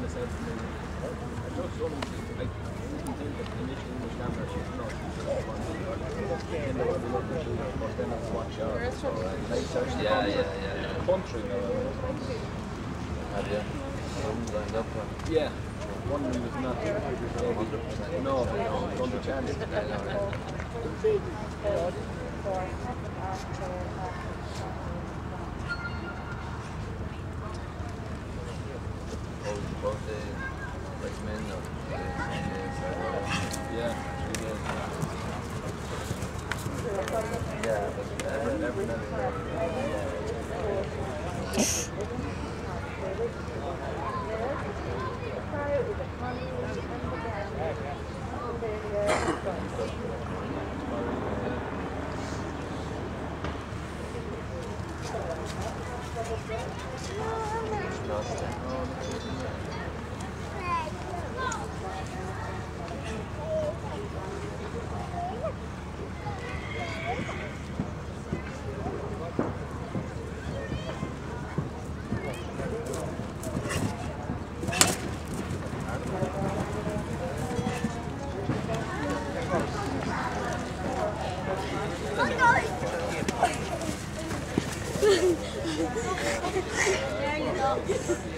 said to me, I just told him, I didn't think that initially English camera, she's not, she's just one thing, but then there was a look at shooter, but then I was watching out, so I searched the country, Have you? Lined up for? yeah, one we was not, 100%, no, not a chance. Both the men or Yeah, 3 days. yeah, but every night There you go.